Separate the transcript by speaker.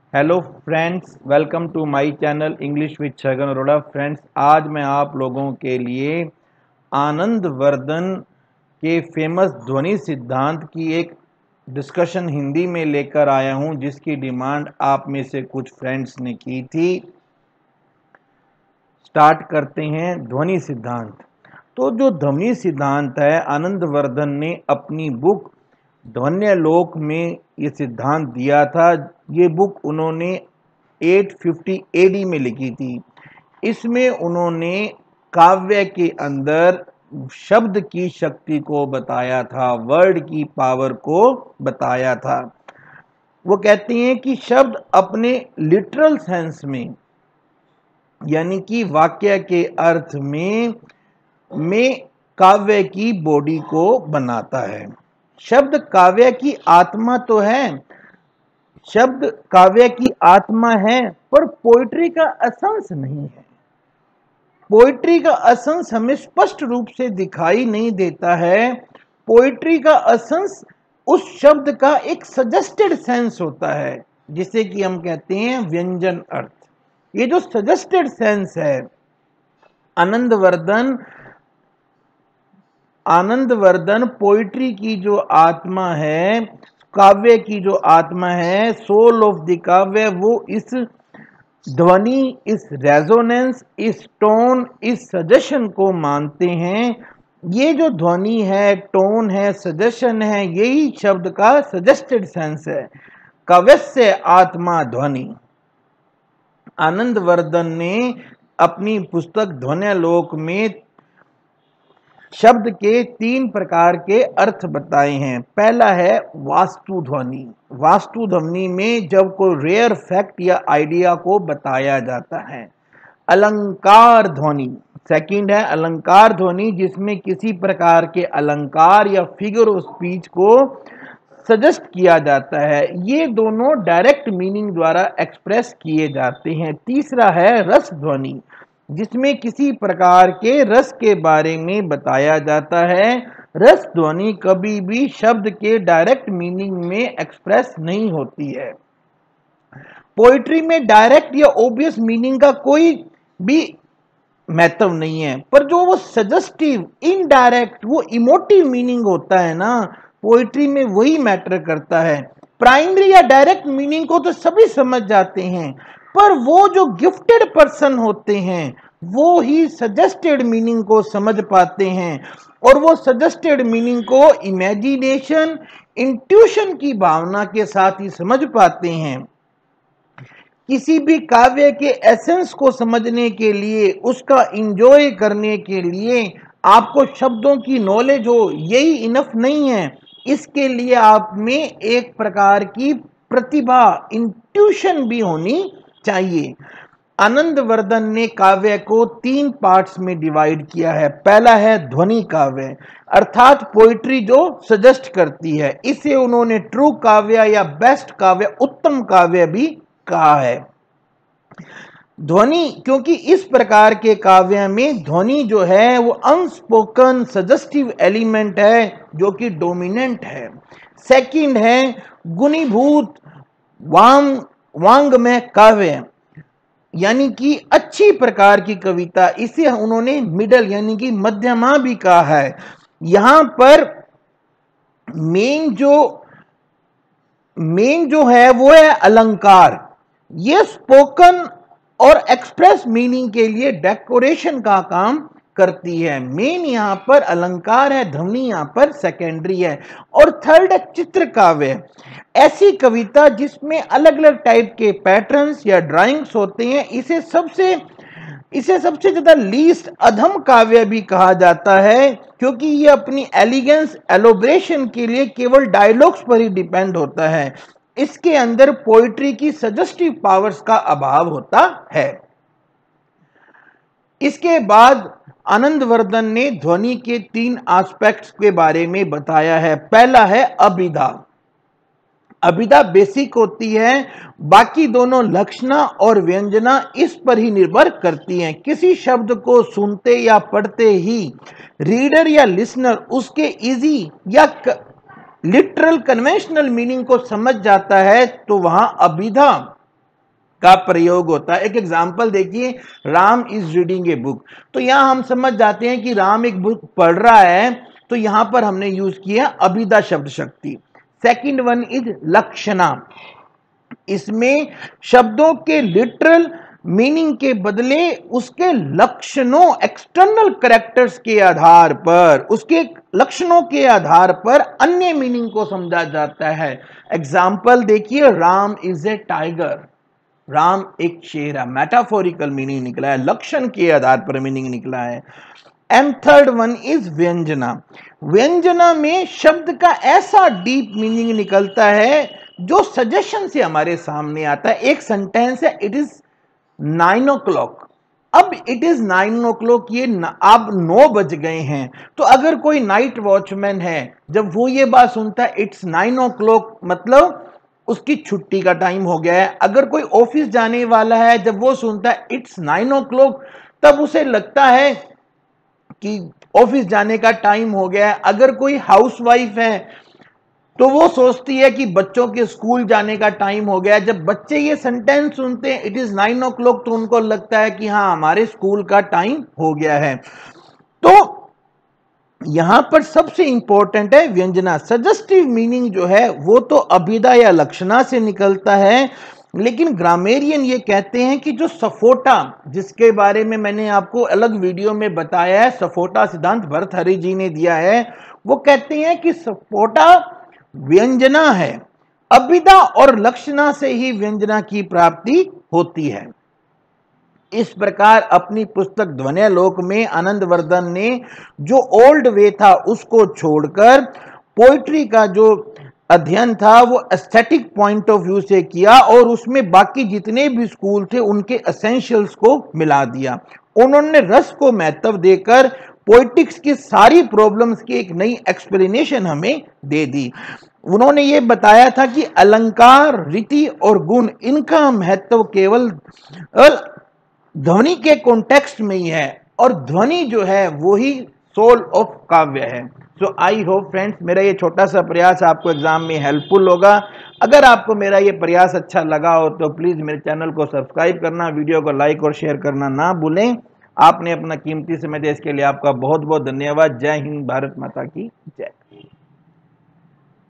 Speaker 1: Hello friends, welcome to my channel English with Chhagan Arora. Friends, आज मैं आप लोगों के लिए आनंदवर्धन के फेमस ध्वनि सिद्धांत की एक डिस्कशन हिंदी में लेकर आया हूं, जिसकी डिमांड आप में से कुछ फ्रेंड्स ने की थी। स्टार्ट करते हैं ध्वनि सिद्धांत। तो जो ध्वनि सिद्धांत है, आनंदवर्धन ने अपनी बुक ध्वन्यालोक में ये सिद्धांत दिया था। ये बुक उन्होंने 850 एडी में लिखी थी। इसमें उन्होंने काव्य के अंदर शब्द की शक्ति को बताया था, वर्ड की पावर को बताया था। वो कहते हैं कि शब्द अपने लिटरल सेंस में, यानी कि वाक्य के अर्थ में काव्य की बॉडी को बनाता है। शब्द काव्य की आत्मा तो है, शब्द काव्य की आत्मा है, पर पोइट्री का एसेंस नहीं है। पोइट्री का एसेंस हमें स्पष्ट रूप से दिखाई नहीं देता है। पोइट्री का एसेंस उस शब्द का एक सजेस्टेड सेंस होता है, जिसे कि हम कहते हैं व्यंजन अर्थ। ये जो सजेस्टेड सेंस है, आनंदवर्धन पोइट्री की जो आत्मा है, काव्य की जो आत्मा है, सोल ऑफ द काव्य, वो इस ध्वनि, इस रेजोनेंस, इस टोन, इस सजेशन को मानते हैं। ये जो ध्वनि है, टोन है, सजेशन है, यही शब्द का सजेस्टेड सेंस है। काव्यस्य आत्मा ध्वनि। आनंदवर्धन ने अपनी पुस्तक ध्वन्यालोक में शब्द के 3 प्रकार के अर्थ बताए हैं। पहला है वास्तु ध्वनि। वास्तु ध्वनि में जब कोई रेयर फैक्ट या आइडिया को बताया जाता है। अलंकार ध्वनि। सेकंड है अलंकार ध्वनि, जिसमें किसी प्रकार के अलंकार या फिगर ऑफ स्पीच को सजेस्ट किया जाता है। ये दोनों डायरेक्ट मीनिंग द्वारा एक्सप्रेस किए जाते हैं। तीसरा है रस ध्वनि, जिसमें किसी प्रकार के रस के बारे में बताया जाता है। रस ध्वनि कभी भी शब्द के डायरेक्ट मीनिंग में एक्सप्रेस नहीं होती है। पोइट्री में डायरेक्ट या ऑब्वियस मीनिंग का कोई भी महत्व नहीं है, पर जो वो सजेस्टिव, इनडायरेक्ट, वो इमोटिव मीनिंग होता है ना, पोइट्री में वही मैटर करता है। प्राइमरी या डायरेक्ट मीनिंग को तो सभी समझ जाते हैं, पर वो जो गिफ्टेड पर्सन होते हैं, वो ही सजेस्टेड मीनिंग को समझ पाते हैं, और वो सजेस्टेड मीनिंग को इमेजिनेशन, इंट्यूशन की भावना के साथ ही समझ पाते हैं। किसी भी काव्य के एसेंस को समझने के लिए, उसका इंजॉय करने के लिए आपको शब्दों की नॉलेज हो, यही इनफ नहीं है। इसके लिए आप में एक प्रकार की प्रतिभा, इंट्यूशन भी होनी चाहिए। आनंदवर्धन ने काव्य को 3 पार्ट्स में डिवाइड किया है। पहला है ध्वनि काव्य, अर्थात पोइट्री जो सजेस्ट करती है। इसे उन्होंने ट्रू काव्य या बेस्ट काव्य, उत्तम काव्य भी कहा है। ध्वनि, क्योंकि इस प्रकार के काव्य में ध्वनि जो है वो अनस्पोकन सजेस्टिव एलिमेंट है, जो कि डोमिनेंट है। सेकंड है गुणीभूत वांग्मय काव्य, यानी कि अच्छी प्रकार की कविता। इसे उन्होंने मिडल यानी कि मध्यमा भी कहा है। यहां पर मेन जो है वो है अलंकार। ये स्पोकन और एक्सप्रेस मीनिंग के लिए डेकोरेशन का काम करती है। मेन यहां पर अलंकार है, ध्वनि यहां पर सेकेंडरी है। और थर्ड है चित्र काव्य, ऐसी कविता जिसमें अलग अलग टाइप के पैटर्न्स या ड्राइंग्स होते हैं। इसे सबसे ज्यादा लीस्ट अधम काव्य भी कहा जाता है, क्योंकि ये अपनी एलिगेंस, एलोब्रेशन के लिए केवल डायलॉग्स पर ही डिपेंड होता है। इसके अंदर पोइट्री की सजेस्टिव पावर्स का अभाव होता है। इसके बाद आनंदवर्धन ने ध्वनि के 3 एस्पेक्ट्स के बारे में बताया है। पहला है अभिधा। अभिधा बेसिक होती है, बाकी दोनों लक्षणा और व्यंजना इस पर ही निर्भर करती हैं। किसी शब्द को सुनते या पढ़ते ही रीडर या लिसनर उसके इजी या लिटरल कन्वेंशनल मीनिंग को समझ जाता है, तो वहां अभिधा का प्रयोग होता है। एक एग्जाम्पल देखिए, Ram is reading a book, तो यहां हम समझ जाते हैं कि राम एक बुक पढ़ रहा है, तो यहां पर हमने यूज किया अभिधा शब्द शक्ति। सेकंड वन इज लक्षणा, इसमें शब्दों के लिटरल मीनिंग के बदले उसके लक्षणों, एक्सटर्नल कैरेक्टर्स के आधार पर, उसके लक्षणों के आधार पर अन्य मीनिंग को समझा जाता है। एग्जाम्पल देखिए, Ram is a tiger, Ram एक शेर है, मेटाफोरिकल मीनिंग निकला है, लक्षण के आधार पर मीनिंग निकला है। And third one is vyanjana, व्यंजना में शब्द का ऐसा डीप मीनिंग निकलता है जो सजेशन से हमारे सामने आता है। एक सेंटेंस है, इट इज 9 o'clock, अब इट इज 9 o'clock, ये अब 9 बज गए हैं, तो अगर कोई नाइट वॉचमैन है, जब वो ये बात सुनता है इट्स 9 o'clock, मतलब उसकी छुट्टी का टाइम हो गया है। अगर कोई ऑफिस जाने वाला है, जब वो सुनता है इट्स 9 o'clock, तब उसे लगता है कि ऑफिस जाने का टाइम हो गया है। अगर कोई हाउसवाइफ है तो वो सोचती है कि बच्चों के स्कूल जाने का टाइम हो गया है। जब बच्चे ये सेंटेंस सुनते हैं इट इज 9 o'clock, तो उनको लगता है कि हाँ, हमारे स्कूल का टाइम हो गया है। तो यहां पर सबसे इंपॉर्टेंट है व्यंजना। सजेस्टिव मीनिंग जो है वो तो अभिधा या लक्षणा से निकलता है, लेकिन ग्रामेरियन ये कहते हैं कि जो सफोटा, जिसके बारे में मैंने आपको अलग वीडियो में बताया है, सफोटा सिद्धांत भर्तृहरि जी ने दिया है, वो कहते हैं कि सफोटा व्यंजना है, अभिधा और लक्षणा से ही व्यंजना की प्राप्ति होती है। इस प्रकार अपनी पुस्तक ध्वन्यालोक में आनंदवर्धन ने जो ओल्ड वे था उसको छोड़कर पोइट्री का जो अध्ययन था वो एस्थेटिक पॉइंट ऑफ व्यू से किया, और उसमें बाकी जितने भी स्कूल थे उनके एसेंशियल्स को मिला दिया। उन्होंने रस को महत्व देकर पोइटिक्स की सारी प्रॉब्लम्स की एक नई एक्सप्लेनेशन हमें दे दी। उन्होंने ये बताया था कि अलंकार, रीति और गुण, इनका महत्व केवल ध्वनि के कॉन्टेक्स्ट में ही है, और ध्वनि जो है वो ही सोल ऑफ काव्य है। सो आई होप फ्रेंड्स, मेरा ये छोटा सा प्रयास आपको एग्जाम में हेल्पफुल होगा। अगर आपको मेरा ये प्रयास अच्छा लगा हो तो प्लीज मेरे चैनल को सब्सक्राइब करना, वीडियो को लाइक और शेयर करना ना भूलें। आपने अपना कीमती समय दिया, इसके लिए आपका बहुत बहुत धन्यवाद। जय हिंद, भारत माता की जय।